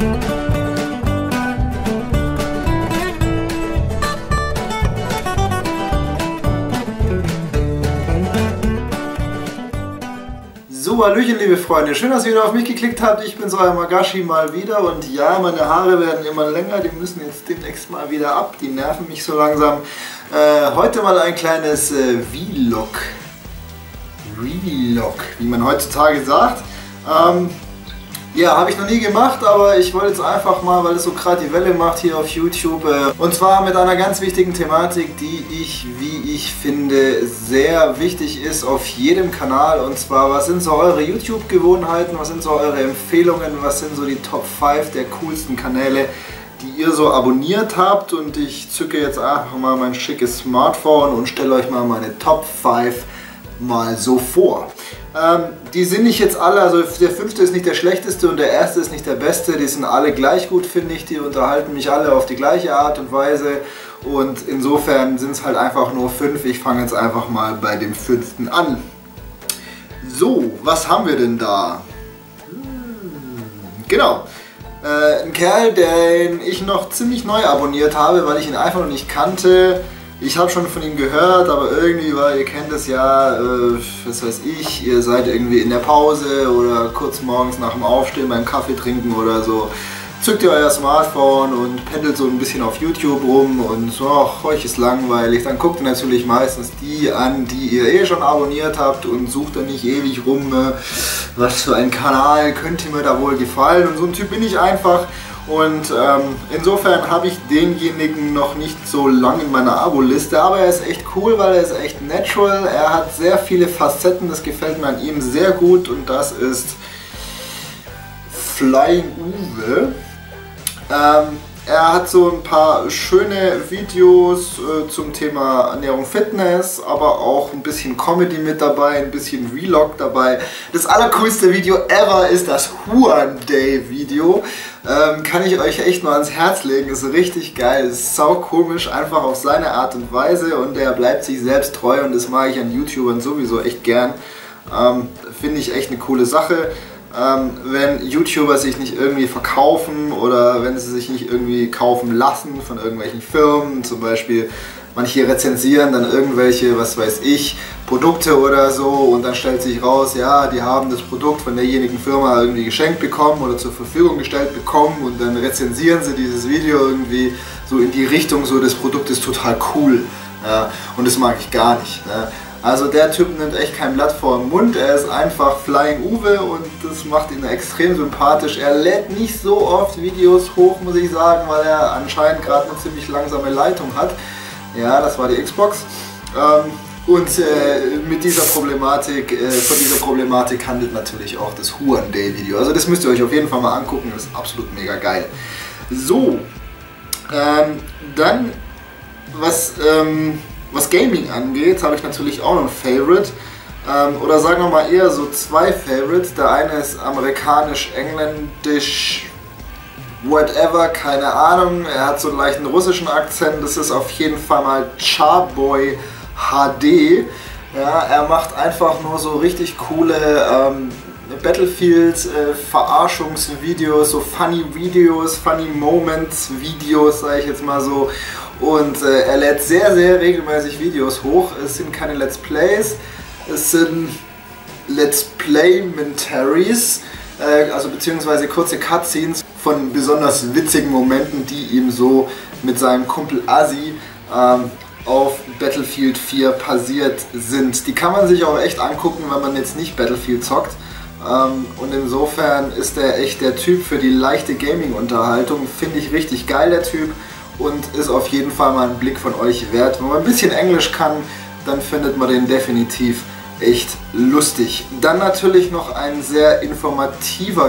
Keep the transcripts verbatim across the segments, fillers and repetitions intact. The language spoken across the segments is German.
So, hallöchen liebe Freunde, schön, dass ihr wieder auf mich geklickt habt. Ich bin's, euer Magashi mal wieder und ja, meine Haare werden immer länger, die müssen jetzt demnächst mal wieder ab, die nerven mich so langsam. Äh, heute mal ein kleines äh, Vlog, Vlog, wie man heutzutage sagt. Ähm, ja, habe ich noch nie gemacht, aber ich wollte jetzt einfach mal, weil es so gerade die Welle macht hier auf YouTube, äh, und zwar mit einer ganz wichtigen Thematik, die ich, wie ich finde, sehr wichtig ist auf jedem Kanal, und zwar, was sind so eure YouTube-Gewohnheiten, was sind so eure Empfehlungen, was sind so die Top fünf der coolsten Kanäle, die ihr so abonniert habt, und ich zücke jetzt einfach mal mein schickes Smartphone und stelle euch mal meine Top fünf mal so vor. Ähm, die sind nicht jetzt alle, also der fünfte ist nicht der schlechteste und der erste ist nicht der beste, die sind alle gleich gut, finde ich, die unterhalten mich alle auf die gleiche Art und Weise, und insofern sind es halt einfach nur fünf. Ich fange jetzt einfach mal bei dem fünften an. So, was haben wir denn da? Hm, genau. Äh, ein Kerl, den ich noch ziemlich neu abonniert habe, weil ich ihn einfach noch nicht kannte. Ich habe schon von ihm gehört, aber irgendwie, weil ihr kennt es ja, äh, was weiß ich, ihr seid irgendwie in der Pause oder kurz morgens nach dem Aufstehen beim Kaffee trinken oder so, zückt ihr euer Smartphone und pendelt so ein bisschen auf YouTube rum und so, ach, euch ist langweilig. Dann guckt ihr natürlich meistens die an, die ihr eh schon abonniert habt, und sucht dann nicht ewig rum, äh, was für ein Kanal könnte mir da wohl gefallen, und so ein Typ bin ich einfach. Und ähm, insofern habe ich denjenigen noch nicht so lange in meiner Abo-Liste, aber er ist echt cool, weil er ist echt natural, er hat sehr viele Facetten, das gefällt mir an ihm sehr gut, und das ist Flying Uwe. Ähm, er hat so ein paar schöne Videos äh, zum Thema Ernährung, Fitness, aber auch ein bisschen Comedy mit dabei, ein bisschen Vlog dabei. Das allercoolste Video ever ist das Huan Day Video. Ähm, kann ich euch echt nur ans Herz legen, ist richtig geil, ist sau komisch, einfach auf seine Art und Weise, und er bleibt sich selbst treu, und das mag ich an YouTubern sowieso echt gern. Ähm, Finde ich echt eine coole Sache. Ähm, wenn YouTuber sich nicht irgendwie verkaufen oder wenn sie sich nicht irgendwie kaufen lassen von irgendwelchen Firmen, zum Beispiel manche rezensieren dann irgendwelche, was weiß ich, Produkte oder so, und dann stellt sich raus, ja, die haben das Produkt von derjenigen Firma irgendwie geschenkt bekommen oder zur Verfügung gestellt bekommen, und dann rezensieren sie dieses Video irgendwie so in die Richtung, so das Produkt ist total cool, ja, und das mag ich gar nicht, ne? Also der Typ nimmt echt kein Blatt vor den Mund, er ist einfach Flying Uwe, und das macht ihn extrem sympathisch. Er lädt nicht so oft Videos hoch, muss ich sagen, weil er anscheinend gerade eine ziemlich langsame Leitung hat. Ja, das war die Xbox. Ähm, und äh, mit dieser Problematik, äh, von dieser Problematik handelt natürlich auch das Huan Day Video. Also das müsst ihr euch auf jeden Fall mal angucken, das ist absolut mega geil. So, ähm, dann was... Ähm, Was Gaming angeht, habe ich natürlich auch noch ein Favorite, ähm, oder sagen wir mal eher so zwei Favorites. Der eine ist amerikanisch, engländisch, whatever, keine Ahnung. Er hat so einen leichten russischen Akzent. Das ist auf jeden Fall mal Charboy H D. Ja, er macht einfach nur so richtig coole ähm, Battlefield-Verarschungsvideos, äh, so Funny Videos, Funny Moments Videos, sage ich jetzt mal so. Und äh, er lädt sehr, sehr regelmäßig Videos hoch. Es sind keine Let's Plays, es sind Let's Playmentaries, äh, also beziehungsweise kurze Cutscenes von besonders witzigen Momenten, die ihm so mit seinem Kumpel Asi ähm, auf Battlefield vier passiert sind. Die kann man sich auch echt angucken, wenn man jetzt nicht Battlefield zockt. Ähm, und insofern ist er echt der Typ für die leichte Gaming-Unterhaltung. Finde ich richtig geil, der Typ. Und ist auf jeden Fall mal ein Blick von euch wert. Wenn man ein bisschen Englisch kann, dann findet man den definitiv echt lustig. Dann natürlich noch ein sehr informativer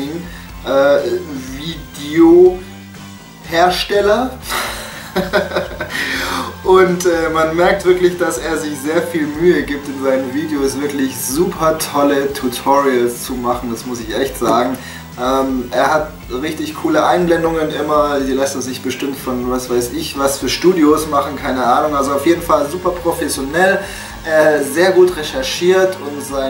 Gaming-Video-Hersteller. Und äh, man merkt wirklich, dass er sich sehr viel Mühe gibt, in seinen Videos wirklich super tolle Tutorials zu machen, das muss ich echt sagen. Ähm, er hat richtig coole Einblendungen immer, die lässt er sich bestimmt von was weiß ich was für Studios machen, keine Ahnung. Also auf jeden Fall super professionell, äh, sehr gut recherchiert, und sein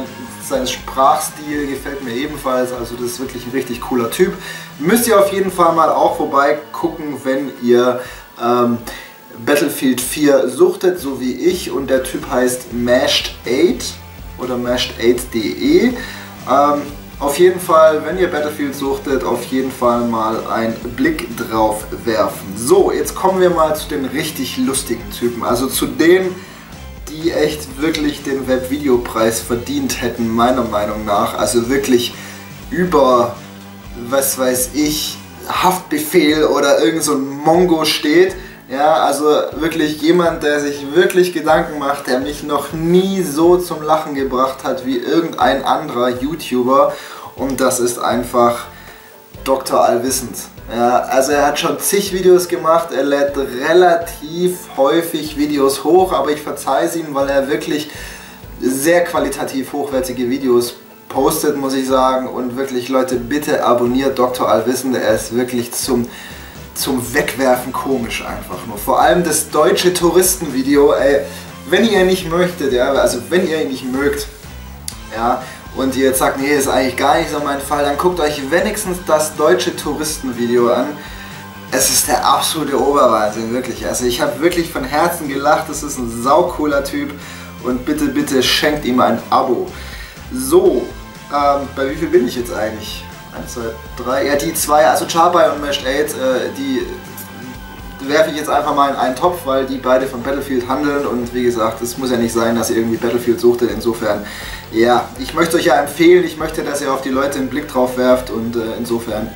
sein Sprachstil gefällt mir ebenfalls, also das ist wirklich ein richtig cooler Typ. Müsst ihr auf jeden Fall mal auch vorbei gucken, wenn ihr ähm, Battlefield vier suchtet, so wie ich, und der Typ heißt Mashed acht oder mashed acht punkt de. Ähm, auf jeden Fall, wenn ihr Battlefield suchtet, auf jeden Fall mal einen Blick drauf werfen. So, jetzt kommen wir mal zu den richtig lustigen Typen, also zu denen, die echt wirklich den Webvideopreis verdient hätten, meiner Meinung nach. Also wirklich über, was weiß ich, Haftbefehl oder irgend so ein Mongo steht. Ja, also wirklich jemand, der sich wirklich Gedanken macht, der mich noch nie so zum Lachen gebracht hat wie irgendein anderer YouTuber, und das ist einfach Doktor Allwissend. Ja, also er hat schon zig Videos gemacht, er lädt relativ häufig Videos hoch, aber ich verzeihe es ihm, weil er wirklich sehr qualitativ hochwertige Videos postet, muss ich sagen, und wirklich, Leute, bitte abonniert Doktor Allwissend, er ist wirklich zum zum Wegwerfen komisch einfach nur. Vor allem das deutsche Touristenvideo, ey, wenn ihr ihn nicht möchtet, ja, also wenn ihr ihn nicht mögt, ja, und ihr jetzt sagt, nee, ist eigentlich gar nicht so mein Fall, dann guckt euch wenigstens das deutsche Touristenvideo an. Es ist der absolute Oberwahnsinn, wirklich. Also ich habe wirklich von Herzen gelacht, das ist ein saucooler Typ, und bitte, bitte schenkt ihm ein Abo. So, ähm, bei wie viel bin ich jetzt eigentlich? eins, zwei, drei, ja, die zwei, also Charby und Mashed acht, äh, die werfe ich jetzt einfach mal in einen Topf, weil die beide von Battlefield handeln, und wie gesagt, es muss ja nicht sein, dass ihr irgendwie Battlefield suchtet, insofern, ja, ich möchte euch ja empfehlen, ich möchte, dass ihr auf die Leute einen Blick drauf werft, und äh, insofern,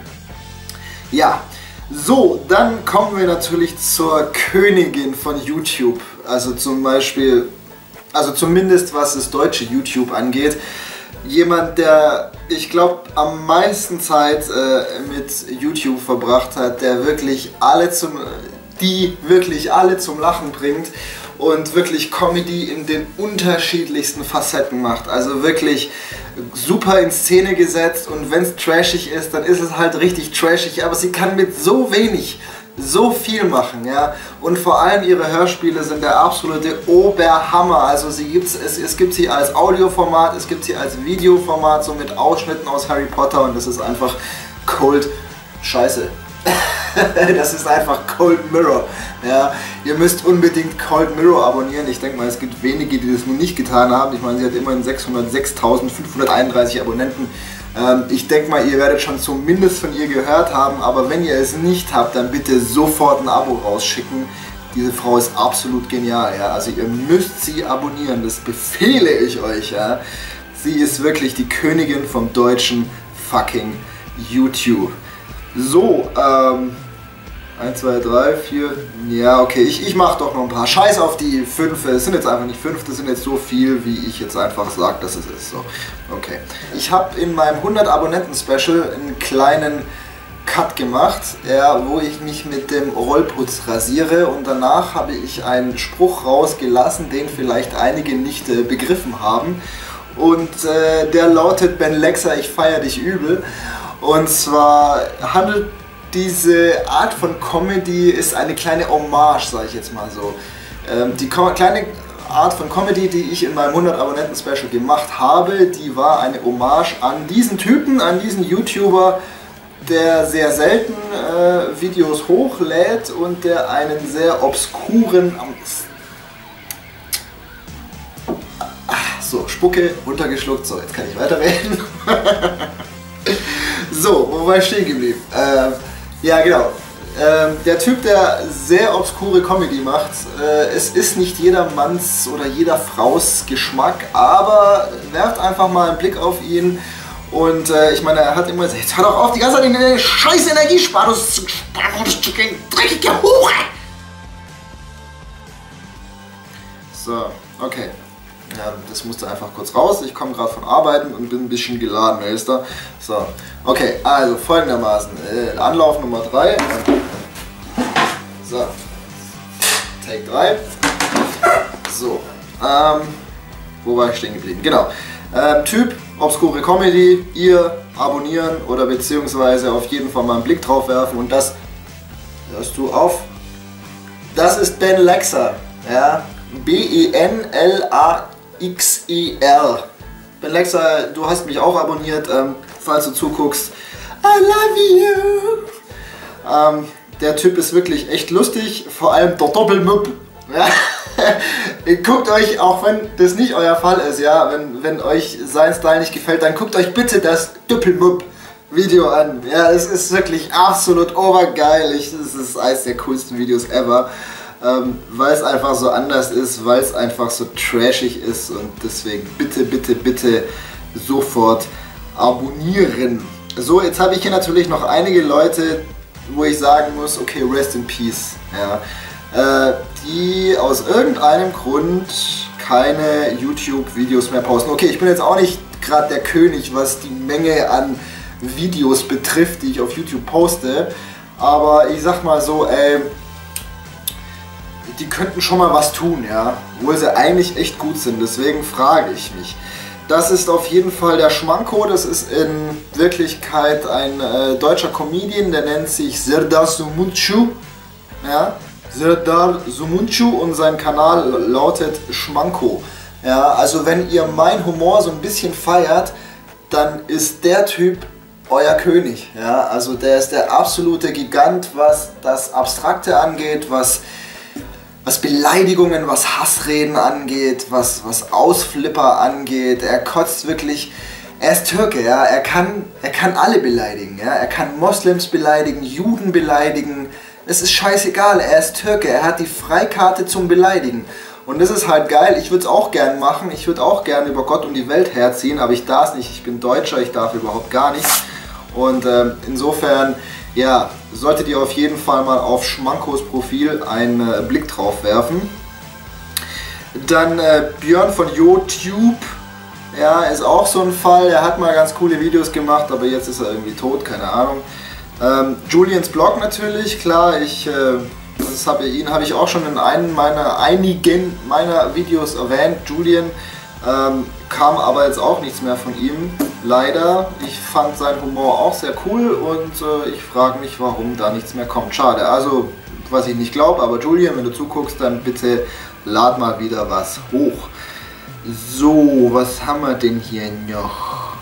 ja, so, dann kommen wir natürlich zur Königin von YouTube, also zum Beispiel, also zumindest was das deutsche YouTube angeht. Jemand, der, ich glaube, am meisten Zeit äh, mit YouTube verbracht hat, der wirklich alle zum, die wirklich alle zum Lachen bringt und wirklich Comedy in den unterschiedlichsten Facetten macht. Also wirklich super in Szene gesetzt, und wenn es trashig ist, dann ist es halt richtig trashig, aber sie kann mit so wenig so viel machen, ja, und vor allem ihre Hörspiele sind der absolute Oberhammer. Also sie gibt's, es, es gibt sie als Audioformat, es gibt sie als Videoformat, so mit Ausschnitten aus Harry Potter, und das ist einfach Cold Scheiße. Das ist einfach Cold Mirror. Ja, ihr müsst unbedingt Cold Mirror abonnieren. Ich denke mal, es gibt wenige, die das noch nicht getan haben. Ich meine, sie hat immerhin sechshundertsechstausendfünfhunderteinunddreißig Abonnenten. Ähm, ich denke mal, ihr werdet schon zumindest von ihr gehört haben, aber wenn ihr es nicht habt, dann bitte sofort ein Abo rausschicken. Diese Frau ist absolut genial. Ja? Also ihr müsst sie abonnieren, das befehle ich euch. Ja? Sie ist wirklich die Königin vom deutschen fucking YouTube. So, ähm, eins, zwei, drei, vier, ja okay, ich, ich mach doch noch ein paar. Scheiß auf die fünf, es sind jetzt einfach nicht fünf, das sind jetzt so viel, wie ich jetzt einfach sage, dass es ist. So, okay. Ich habe in meinem hundert Abonnenten Special einen kleinen Cut gemacht, ja, wo ich mich mit dem Rollputz rasiere, und danach habe ich einen Spruch rausgelassen, den vielleicht einige nicht äh, begriffen haben, und äh, der lautet: Ben Lexa, ich feier dich übel. Und zwar handelt diese Art von Comedy, ist eine kleine Hommage, sage ich jetzt mal so. Ähm, die kleine Art von Comedy, die ich in meinem hundert Abonnenten Special gemacht habe, die war eine Hommage an diesen Typen, an diesen YouTuber, der sehr selten äh, Videos hochlädt und der einen sehr obskuren... Ach, so, Spucke, runtergeschluckt, so, jetzt kann ich weiterreden. So, wo war ich stehen geblieben? Ähm, ja, genau. Ähm, der Typ, der sehr obskure Comedy macht, äh, es ist nicht jedermanns oder jeder Fraus Geschmack, aber werft einfach mal einen Blick auf ihn. Und äh, ich meine, er hat immer gesagt, jetzt hör doch auf, die ganze Zeit in der scheiß Energie sparen, du dreckige Hure! So, okay. Ja, das musste einfach kurz raus. Ich komme gerade von Arbeiten und bin ein bisschen geladen, Elster. So, okay, also folgendermaßen. Äh, Anlauf Nummer drei. So, Take drei. So, ähm, wo war ich stehen geblieben? Genau. Ähm, Typ, obskure Comedy, ihr abonnieren oder beziehungsweise auf jeden Fall mal einen Blick drauf werfen, und das hörst du auf. Das ist Ben Lexa, ja, B E N L A X E R. Ben Lexa, du hast mich auch abonniert, ähm, falls du zuguckst. I love you! Ähm, der Typ ist wirklich echt lustig, vor allem der Doppelmupp. Ja? Guckt euch, auch wenn das nicht euer Fall ist, ja, wenn, wenn euch sein Style nicht gefällt, dann guckt euch bitte das Doppelmupp-Video an. Ja, es ist wirklich absolut obergeil. Ich, das ist eines der coolsten Videos ever. Ähm, weil es einfach so anders ist, weil es einfach so trashig ist und deswegen bitte, bitte, bitte sofort abonnieren. So, jetzt habe ich hier natürlich noch einige Leute, wo ich sagen muss, okay, rest in peace, ja, äh, die aus irgendeinem Grund keine YouTube-Videos mehr posten. Okay, ich bin jetzt auch nicht gerade der König, was die Menge an Videos betrifft, die ich auf YouTube poste, aber ich sag mal so, ey, die könnten schon mal was tun, ja, obwohl sie eigentlich echt gut sind, deswegen frage ich mich. Das ist auf jeden Fall der Schmanko, das ist in Wirklichkeit ein äh, deutscher Comedian, der nennt sich Serdar Somuncu, ja, Serdar Somuncu und sein Kanal lautet Schmanko. Ja, also wenn ihr mein Humor so ein bisschen feiert, dann ist der Typ euer König, ja, also der ist der absolute Gigant, was das Abstrakte angeht, was Was Beleidigungen, was Hassreden angeht, was, was Ausflipper angeht. Er kotzt wirklich, er ist Türke, ja, er kann, er kann alle beleidigen, ja, er kann Moslems beleidigen, Juden beleidigen, es ist scheißegal, er ist Türke, er hat die Freikarte zum Beleidigen. Und das ist halt geil, ich würde es auch gern machen, ich würde auch gern über Gott und die Welt herziehen, aber ich darf es nicht, ich bin Deutscher, ich darf überhaupt gar nichts. Und ähm, insofern, ja, solltet ihr auf jeden Fall mal auf Schmankos Profil einen äh, Blick drauf werfen. Dann äh, Björn von YouTube, ja, ist auch so ein Fall, er hat mal ganz coole Videos gemacht, aber jetzt ist er irgendwie tot, keine Ahnung. Ähm, Julians Blog natürlich, klar, ich, äh, das hab, ihn habe ich auch schon in einem meiner, einigen meiner Videos erwähnt, Julian. Ähm, kam aber jetzt auch nichts mehr von ihm, leider. Ich fand seinen Humor auch sehr cool und äh, ich frage mich, warum da nichts mehr kommt. Schade, also was ich nicht glaube, aber Julian, wenn du zuguckst, dann bitte lad mal wieder was hoch. So, was haben wir denn hier noch?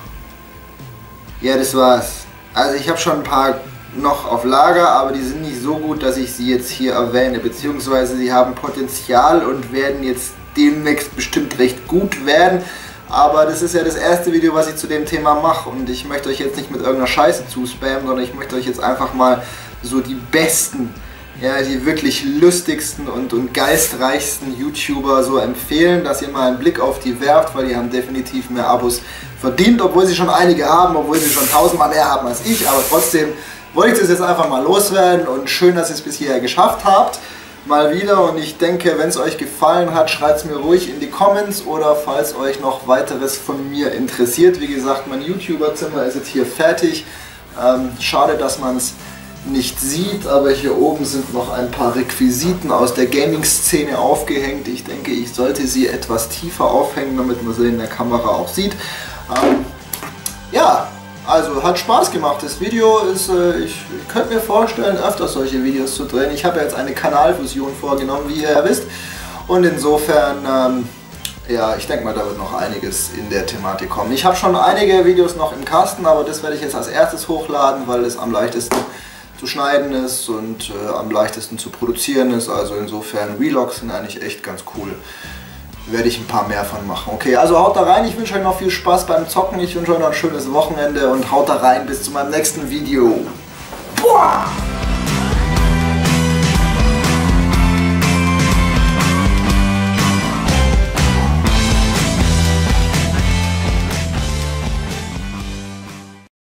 Ja, das war's. Also ich habe schon ein paar noch auf Lager, aber die sind nicht so gut, dass ich sie jetzt hier erwähne, beziehungsweise sie haben Potenzial und werden jetzt demnächst bestimmt recht gut werden, aber das ist ja das erste Video, was ich zu dem Thema mache und ich möchte euch jetzt nicht mit irgendeiner Scheiße zuspammen, sondern ich möchte euch jetzt einfach mal so die besten, ja, die wirklich lustigsten und, und geistreichsten YouTuber so empfehlen, dass ihr mal einen Blick auf die werft, weil die haben definitiv mehr Abos verdient, obwohl sie schon einige haben, obwohl sie schon tausendmal mehr haben als ich, aber trotzdem wollte ich das jetzt einfach mal loswerden und schön, dass ihr es bis hierher geschafft habt. Mal wieder und ich denke, wenn es euch gefallen hat, schreibt es mir ruhig in die Comments oder falls euch noch weiteres von mir interessiert. Wie gesagt, mein YouTuber-Zimmer ist jetzt hier fertig. Ähm, schade, dass man es nicht sieht, aber hier oben sind noch ein paar Requisiten aus der Gaming-Szene aufgehängt. Ich denke, ich sollte sie etwas tiefer aufhängen, damit man sie in der Kamera auch sieht. Ähm, ja. Also hat Spaß gemacht, das Video ist, äh, ich, ich könnte mir vorstellen, öfter solche Videos zu drehen. Ich habe ja jetzt eine Kanalfusion vorgenommen, wie ihr ja wisst. Und insofern, ähm, ja, ich denke mal, da wird noch einiges in der Thematik kommen. Ich habe schon einige Videos noch im Kasten, aber das werde ich jetzt als erstes hochladen, weil es am leichtesten zu schneiden ist und äh, am leichtesten zu produzieren ist. Also insofern, Vlogs sind eigentlich echt ganz cool. Werde ich ein paar mehr von machen. Okay, also haut da rein, ich wünsche euch noch viel Spaß beim Zocken, ich wünsche euch noch ein schönes Wochenende und haut da rein, bis zu meinem nächsten Video. Boah!